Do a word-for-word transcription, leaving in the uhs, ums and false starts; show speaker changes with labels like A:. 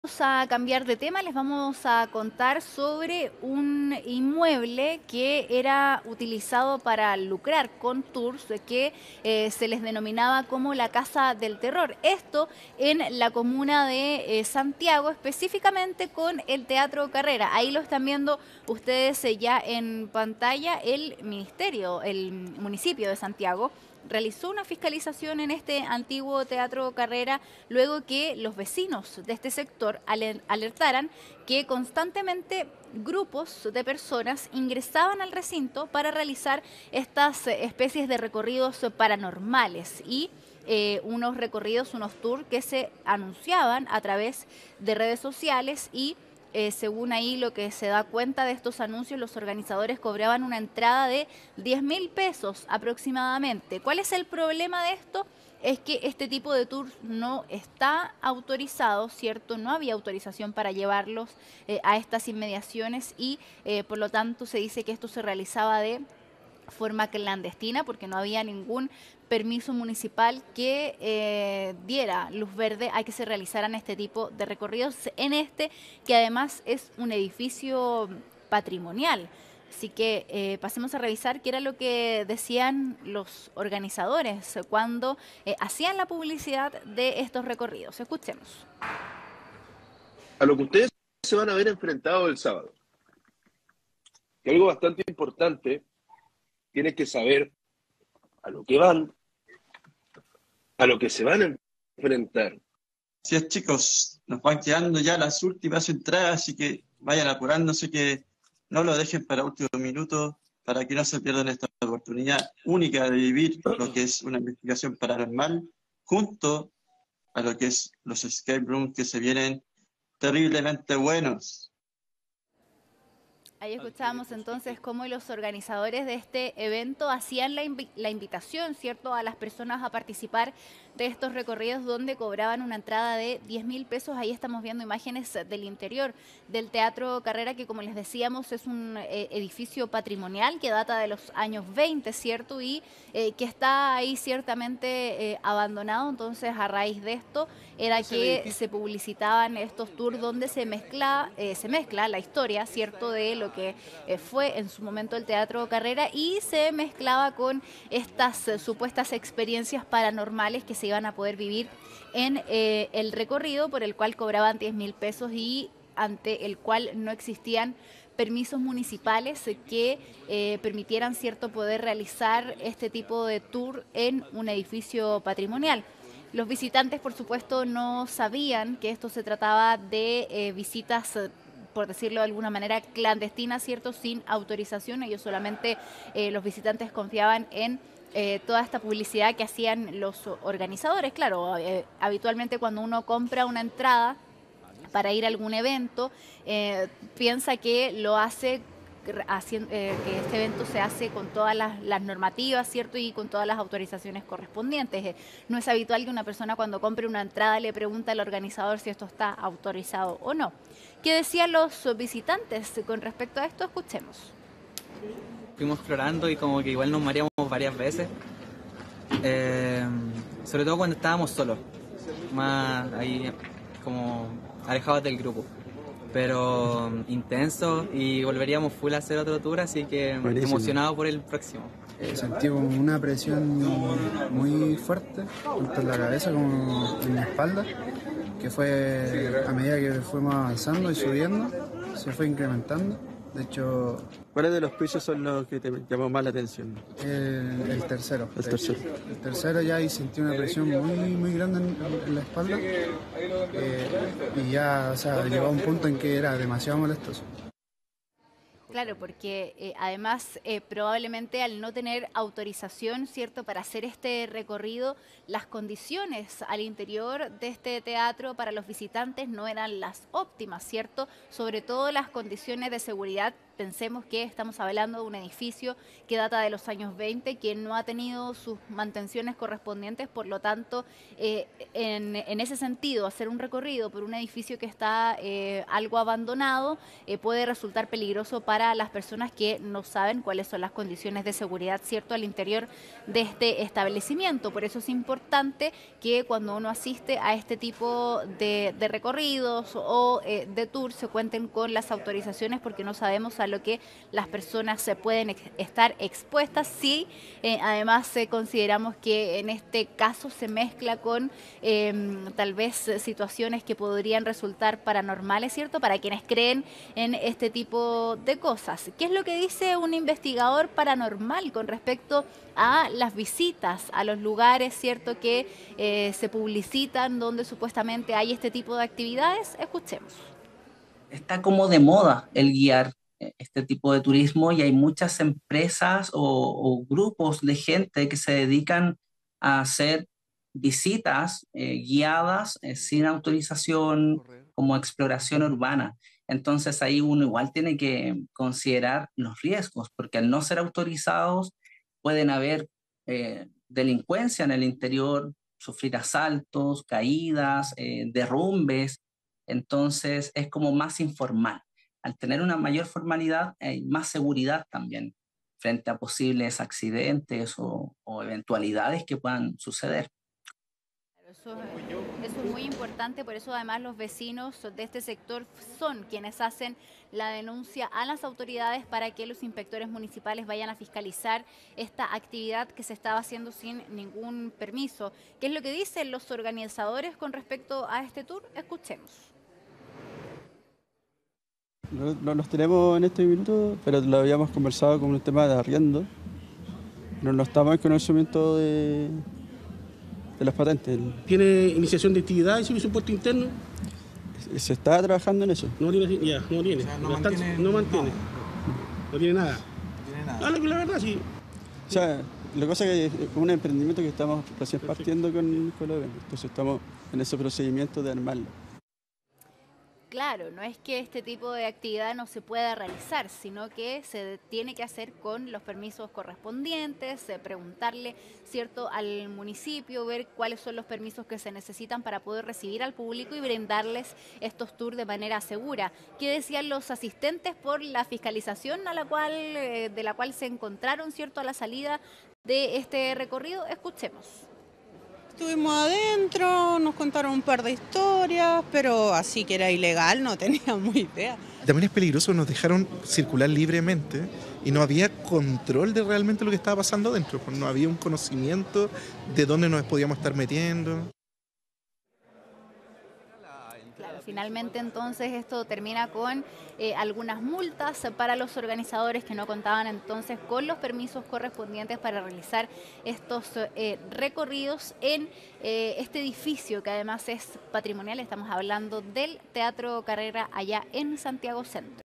A: A cambiar de tema, les vamos a contar sobre un inmueble que era utilizado para lucrar con tours que eh, se les denominaba como la Casa del Terror. Esto en la comuna de eh, Santiago, específicamente con el Teatro Carrera. Ahí lo están viendo ustedes eh, ya en pantalla. El ministerio, el municipio de Santiago realizó una fiscalización en este antiguo Teatro Carrera luego que los vecinos de este sector alertaran que constantemente grupos de personas ingresaban al recinto para realizar estas especies de recorridos paranormales y eh, unos recorridos, unos tours que se anunciaban a través de redes sociales y Eh, según ahí lo que se da cuenta de estos anuncios, los organizadores cobraban una entrada de diez mil pesos aproximadamente. ¿Cuál es el problema de esto? Es que este tipo de tours no está autorizado, ¿cierto? No había autorización para llevarlos eh, a estas inmediaciones y eh, por lo tanto se dice que esto se realizaba de forma clandestina porque no había ningún permiso municipal que eh, diera luz verde a que se realizaran este tipo de recorridos en este, que además es un edificio patrimonial. Así que eh, pasemos a revisar qué era lo que decían los organizadores cuando eh, hacían la publicidad de estos recorridos. Escuchemos.
B: A lo que ustedes se van a ver enfrentados el sábado. Que algo bastante importante, tienen que saber a lo que van, a lo que se van a enfrentar.
C: Así es, chicos, nos van quedando ya las últimas entradas, así que vayan apurándose, que no lo dejen para último minuto, para que no se pierdan esta oportunidad única de vivir lo que es una investigación paranormal, junto a lo que es los escape rooms que se vienen terriblemente buenos.
A: Ahí escuchábamos entonces cómo los organizadores de este evento hacían la, invi la invitación, ¿cierto?, a las personas a participar de estos recorridos donde cobraban una entrada de diez mil pesos. Ahí estamos viendo imágenes del interior del Teatro Carrera, que como les decíamos es un eh, edificio patrimonial que data de los años veinte, ¿cierto? Y eh, que está ahí ciertamente eh, abandonado. Entonces a raíz de esto era que se publicitaban estos tours donde se mezcla, eh, se mezcla la historia, ¿cierto?, de lo que eh, fue en su momento el Teatro Carrera y se mezclaba con estas eh, supuestas experiencias paranormales que se iban a poder vivir en eh, el recorrido por el cual cobraban diez mil pesos y ante el cual no existían permisos municipales que eh, permitieran, cierto, poder realizar este tipo de tour en un edificio patrimonial. Los visitantes, por supuesto, no sabían que esto se trataba de eh, visitas, por decirlo de alguna manera, clandestinas, ¿cierto?, sin autorización. Ellos solamente, eh, los visitantes confiaban en eh, toda esta publicidad que hacían los organizadores. Claro, eh, habitualmente cuando uno compra una entrada para ir a algún evento, eh, piensa que lo hace Haciendo, eh, que este evento se hace con todas las, las normativas, ¿cierto? Y con todas las autorizaciones correspondientes. Eh, no es habitual que una persona cuando compre una entrada le pregunte al organizador si esto está autorizado o no. ¿Qué decían los visitantes con respecto a esto? Escuchemos.
D: Fuimos explorando y como que igual nos mareamos varias veces, eh, sobre todo cuando estábamos solos, más ahí como alejados del grupo. Pero intenso y volveríamos full a hacer otro tour, así que buenísimo. Emocionado por el próximo.
E: Eh, sentí como una presión muy fuerte, tanto en la cabeza como en la espalda, que fue a medida que fuimos avanzando y subiendo, se fue incrementando. De hecho,
C: ¿cuáles de los pisos son los que te llamó más la atención?
E: El, el tercero.
C: El tercero.
E: El tercero ya ahí sentí una presión muy, muy grande en, en la espalda eh, y ya, o sea, llegó a un punto en que era demasiado molestoso.
A: Claro, porque eh, además eh, probablemente al no tener autorización, ¿cierto?, para hacer este recorrido, las condiciones al interior de este teatro para los visitantes no eran las óptimas, ¿cierto? Sobre todo las condiciones de seguridad Pensemos que estamos hablando de un edificio que data de los años veinte, que no ha tenido sus mantenciones correspondientes, por lo tanto, eh, en, en ese sentido, hacer un recorrido por un edificio que está eh, algo abandonado eh, puede resultar peligroso para las personas que no saben cuáles son las condiciones de seguridad, ¿cierto?, al interior de este establecimiento. Por eso es importante que cuando uno asiste a este tipo de, de recorridos o eh, de tours se cuenten con las autorizaciones, porque no sabemos a lo que las personas se pueden ex estar expuestas si eh, además eh, consideramos que en este caso se mezcla con eh, tal vez situaciones que podrían resultar paranormales, ¿cierto?, para quienes creen en este tipo de cosas. ¿Qué es lo que dice un investigador paranormal con respecto a las visitas a los lugares, ¿cierto?, que eh, se publicitan donde supuestamente hay este tipo de actividades? Escuchemos.
F: Está como de moda el guiar este tipo de turismo y hay muchas empresas o, o grupos de gente que se dedican a hacer visitas eh, guiadas eh, sin autorización, como exploración urbana. Entonces ahí uno igual tiene que considerar los riesgos, porque al no ser autorizados pueden haber eh, delincuencia en el interior, sufrir asaltos, caídas, eh, derrumbes. Entonces es como más informal. Al tener una mayor formalidad hay más seguridad también frente a posibles accidentes o, o eventualidades que puedan suceder.
A: Eso, eso es muy importante, por eso además los vecinos de este sector son quienes hacen la denuncia a las autoridades para que los inspectores municipales vayan a fiscalizar esta actividad que se estaba haciendo sin ningún permiso. ¿Qué es lo que dicen los organizadores con respecto a este tour? Escuchemos.
G: No, no los tenemos en este minuto, pero lo habíamos conversado con un tema de arriendo. No, no estamos en conocimiento de... de las patentes.
H: ¿Tiene iniciación de actividad y presupuesto interno?
G: Se está trabajando en eso.
H: No tiene, ya, no tiene.
I: O sea, no,
H: no,
I: mantiene,
H: no mantiene.
I: No,
H: no tiene nada.
I: no tiene nada.
H: Ah, la, la verdad, sí.
G: O sea, la cosa es que es un emprendimiento que estamos recién partiendo con, con los eventos. Entonces estamos en ese procedimiento de armarlo.
A: Claro, no es que este tipo de actividad no se pueda realizar, sino que se tiene que hacer con los permisos correspondientes, eh, preguntarle, ¿cierto?, al municipio, ver cuáles son los permisos que se necesitan para poder recibir al público y brindarles estos tours de manera segura. ¿Qué decían los asistentes por la fiscalización a la cual, eh, de la cual se encontraron, ¿cierto?, a la salida de este recorrido? Escuchemos.
J: Estuvimos adentro, nos contaron un par de historias, pero así que era ilegal, no teníamos idea.
I: También es peligroso, nos dejaron circular libremente y no había control de realmente lo que estaba pasando adentro, pues no había un conocimiento de dónde nos podíamos estar metiendo.
A: Claro, finalmente entonces esto termina con eh, algunas multas para los organizadores que no contaban entonces con los permisos correspondientes para realizar estos eh, recorridos en eh, este edificio que además es patrimonial. Estamos hablando del Teatro Carrera allá en Santiago Centro.